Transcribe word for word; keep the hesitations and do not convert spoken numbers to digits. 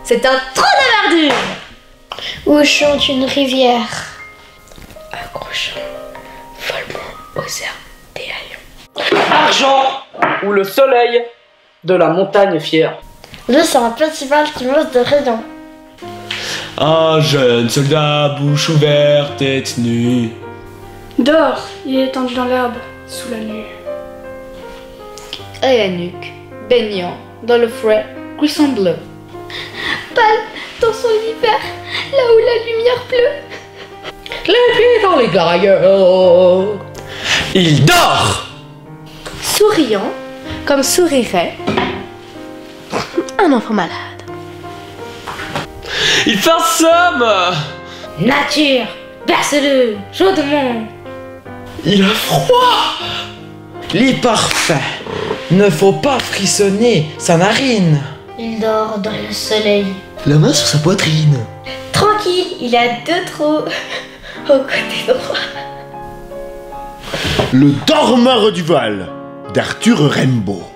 c'est un trou de verdure. Où chante une rivière, Accrochant follement aux herbes des haillons. Argent ou le soleil de la montagne fière. Lui, c'est un petit val qui mange de rayons. Un jeune soldat, bouche ouverte, tête nue. Dehors, il est étendu dans l'herbe, sous la nuit. À la nuque, baignant dans le frais cuisson bleu. Pâle dans son hiver, là où la lumière pleut. Les pieds dans les gaillards. Il dort! Souriant, comme sourirait un enfant malade. Il fait un somme! Nature, berce-le chaudement. Il a froid. Il est parfait. Ne faut pas frissonner sa narine. Il dort dans le soleil. La main sur sa poitrine. Tranquille, il a deux trous au côté droit. Le dormeur du Val d'Arthur Rimbaud.